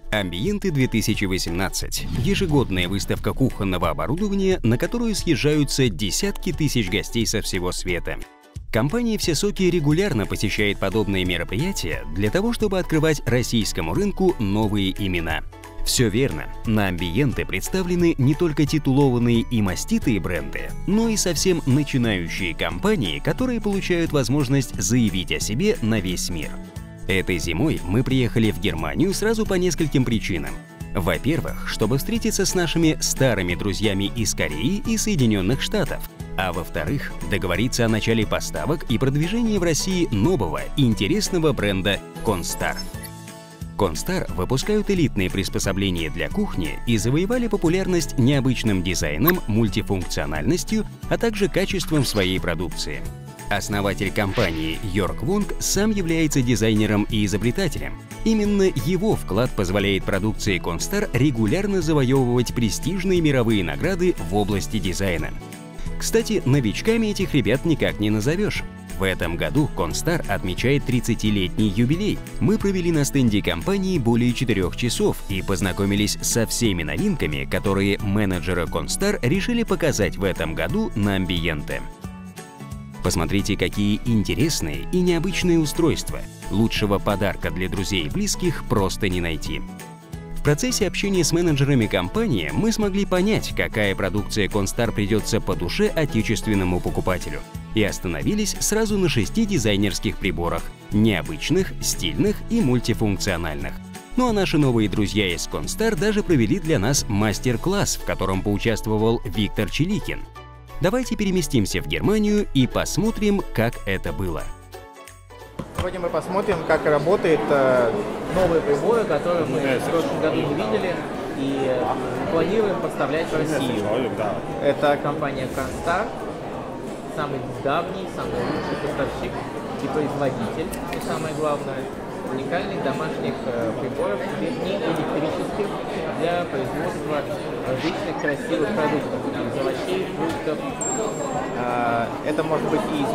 Амбиенты 2018 – ежегодная выставка кухонного оборудования, на которую съезжаются десятки тысяч гостей со всего света. Компания «Все соки» регулярно посещает подобные мероприятия для того, чтобы открывать российскому рынку новые имена. Все верно, на Амбиенты представлены не только титулованные и маститые бренды, но и совсем начинающие компании, которые получают возможность заявить о себе на весь мир. Этой зимой мы приехали в Германию сразу по нескольким причинам. Во-первых, чтобы встретиться с нашими старыми друзьями из Кореи и Соединенных Штатов. А во-вторых, договориться о начале поставок и продвижении в России нового и интересного бренда Constar. Constar выпускают элитные приспособления для кухни и завоевали популярность необычным дизайном, мультифункциональностью, а также качеством своей продукции. Основатель компании Йорк Вонг сам является дизайнером и изобретателем. Именно его вклад позволяет продукции Constar регулярно завоевывать престижные мировые награды в области дизайна. Кстати, новичками этих ребят никак не назовешь. В этом году Constar отмечает 30-летний юбилей. Мы провели на стенде компании более 4 часов и познакомились со всеми новинками, которые менеджеры Constar решили показать в этом году на Амбиенте. Посмотрите, какие интересные и необычные устройства. Лучшего подарка для друзей и близких просто не найти. В процессе общения с менеджерами компании мы смогли понять, какая продукция Constar придется по душе отечественному покупателю. И остановились сразу на 6 дизайнерских приборах – необычных, стильных и мультифункциональных. Ну а наши новые друзья из Constar даже провели для нас мастер-класс, в котором поучаствовал Виктор Чиликин. Давайте переместимся в Германию и посмотрим, как это было. Сегодня мы посмотрим, как работает новые приборы, которые мы в прошлом году не видели и планируем поставлять в Россию. Это компания Constar, самый давний, самый лучший поставщик и производитель, и самое главное, уникальных домашних приборов, не электрических, для производства различных красивых продуктов, из овощей, фруктов. Это может быть и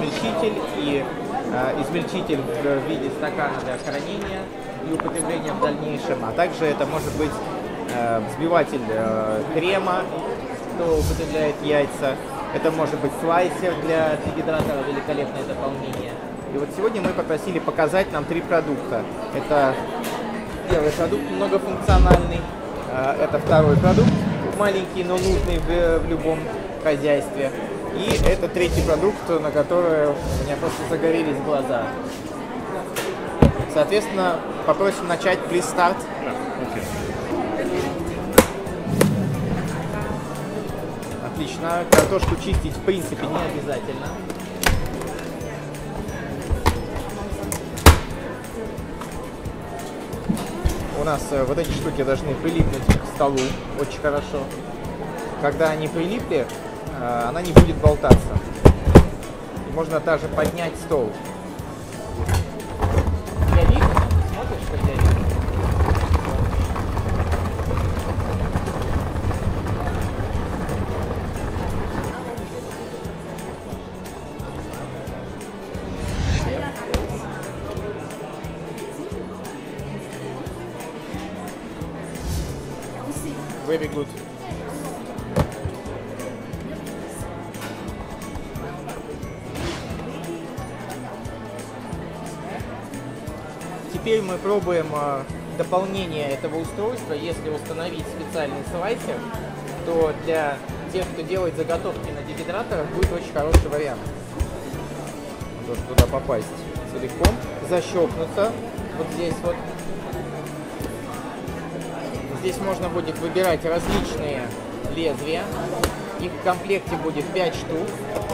измельчитель в виде стакана для хранения и употребления в дальнейшем, а также это может быть взбиватель крема, кто употребляет яйца. Это может быть слайсер для дегидратора, великолепное дополнение. И вот сегодня мы попросили показать нам 3 продукта. Это первый продукт, многофункциональный. Это второй продукт, маленький, но нужный в любом хозяйстве. И это третий продукт, на который у меня просто загорелись глаза. Соответственно, попросим начать, please start. Отлично. Картошку чистить в принципе не обязательно. У нас вот эти штуки должны прилипнуть к столу очень хорошо. Когда они прилипли, она не будет болтаться. Можно также поднять стол. Я вижу, смотришь, как я вижу. Very good. Теперь мы пробуем дополнение этого устройства. Если установить специальный слайсер, то для тех, кто делает заготовки на дегидраторах, будет очень хороший вариант. Должен туда попасть целиком, защелкнуться вот здесь вот. Здесь можно будет выбирать различные лезвия. Их в комплекте будет 5 штук.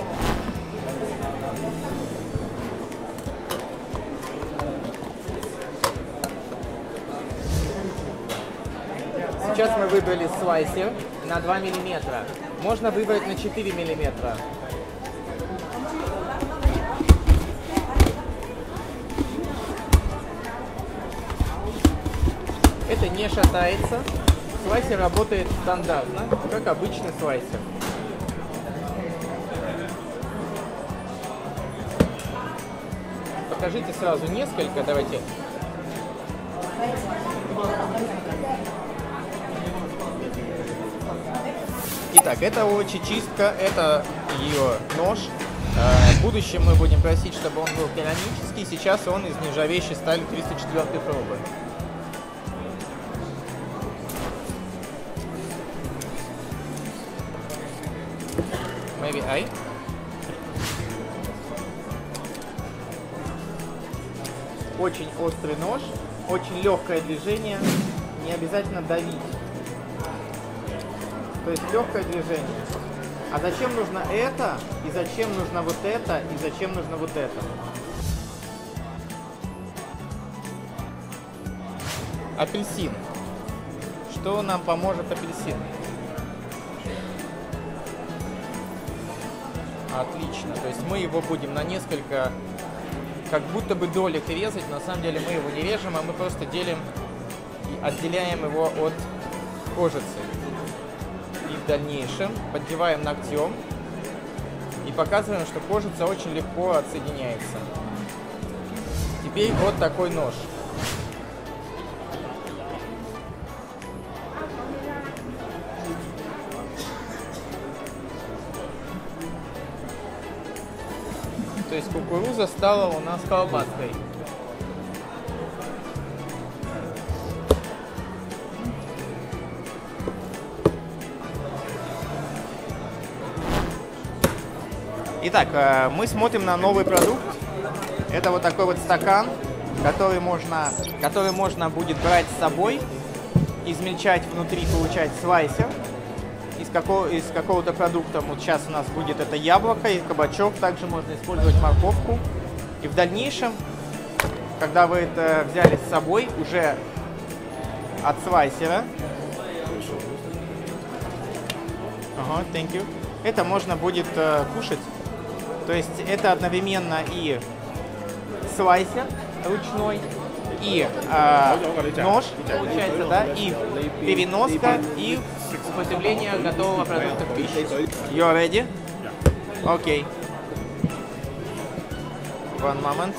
Сейчас мы выбрали слайсер на 2 мм. Можно выбрать на 4 мм. Это не шатается. Слайсер работает стандартно, как обычный слайсер. Покажите сразу несколько, давайте. Итак, это овощечистка, это ее нож. В будущем мы будем просить, чтобы он был керамический. Сейчас он из нержавеющей стали 304 пробы. Maybe I. Очень острый нож, очень легкое движение, не обязательно давить. То есть легкое движение. А зачем нужно это, и зачем нужно вот это, и зачем нужно вот это? Апельсин. Что нам поможет апельсин? Отлично. То есть мы его будем на несколько, как будто бы долек резать. На самом деле мы его не режем, а мы просто делим и отделяем его от кожицы. И в дальнейшем поддеваем ногтем и показываем, что кожица очень легко отсоединяется. Теперь вот такой нож. То есть кукуруза стала у нас колбаской. Итак, мы смотрим на новый продукт. Это вот такой вот стакан, который можно будет брать с собой, измельчать внутри, получать слайсер из какого-то продукта. Вот сейчас у нас будет это яблоко и кабачок. Также можно использовать морковку. И в дальнейшем, когда вы это взяли с собой уже от слайсера, thank you, это можно будет кушать. То есть это одновременно и слайсер ручной, и нож, получается, да, и переноска, и употребление готового продукта в пищу. You ready? Okay. One moment.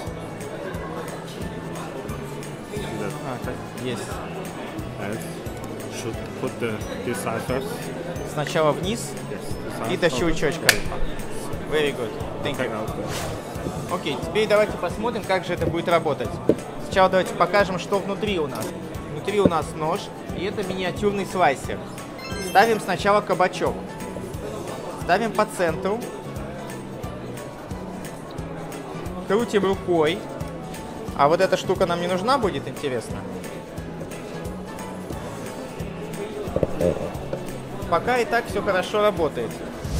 Yes. Should put the slices. Сначала вниз и до щелчочка. Very good. Thank you. Окей, теперь давайте посмотрим, как же это будет работать. Сначала давайте покажем, что внутри у нас. Внутри у нас нож, и это миниатюрный слайсер. Ставим сначала кабачок. Ставим по центру. Крутим рукой. А вот эта штука нам не нужна будет, интересно? Пока и так все хорошо работает.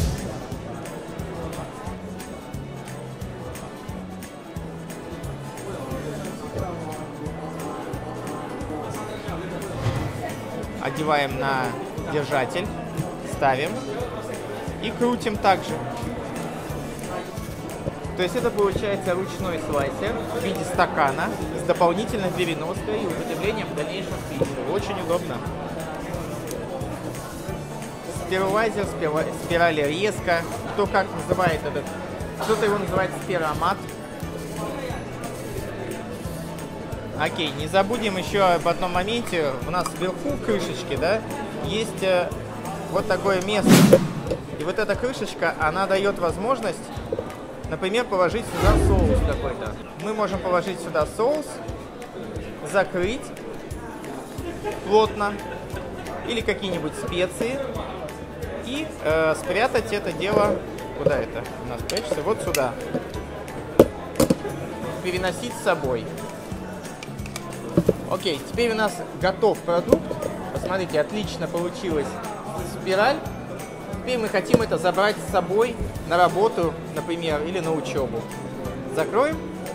Одеваем на держатель, ставим и крутим также. То есть это получается ручной слайсер в виде стакана с дополнительной переноской и употреблением в дальнейшем в пищу. Очень удобно. Стерилайзер, спирали резка, кто как называет этот, кто-то его называет спиромат. Окей, не забудем еще об одном моменте. У нас вверху крышечки, да, есть вот такое место. И вот эта крышечка, она дает возможность, например, положить сюда соус какой-то. Мы можем положить сюда соус, закрыть плотно, или какие-нибудь специи, и спрятать это дело, куда это у нас прячется, вот сюда. Переносить с собой. Окей, теперь у нас готов продукт. Посмотрите, отлично получилась спираль. Теперь мы хотим это забрать с собой на работу, например, или на учебу. Закроем.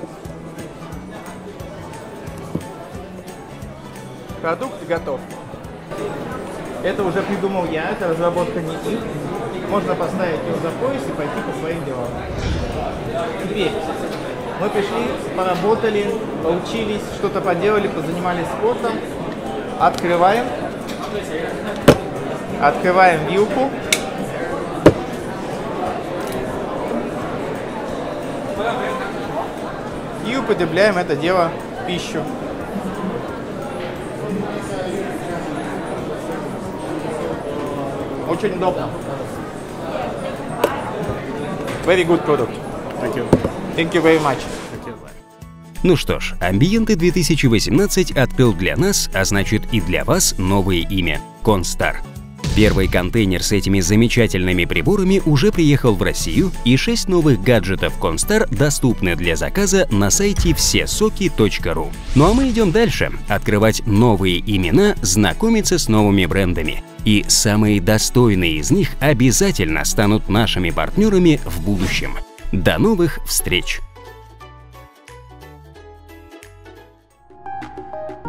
Продукт готов. Это уже придумал я, это разработка не их. Можно поставить его за пояс и пойти по своим делам. Теперь мы пришли, поработали, поучились, что-то поделали, позанимались спортом. Открываем. Открываем вилку. И употребляем это дело в пищу. Очень удобно. Very good product. Thank you. Thank you very much. Thank you. Ну что ж, Ambiente 2018 открыл для нас, а значит и для вас, новое имя – Constar. Первый контейнер с этими замечательными приборами уже приехал в Россию, и 6 новых гаджетов Constar доступны для заказа на сайте всесоки.ру. Ну а мы идем дальше – открывать новые имена, знакомиться с новыми брендами. И самые достойные из них обязательно станут нашими партнерами в будущем. До новых встреч!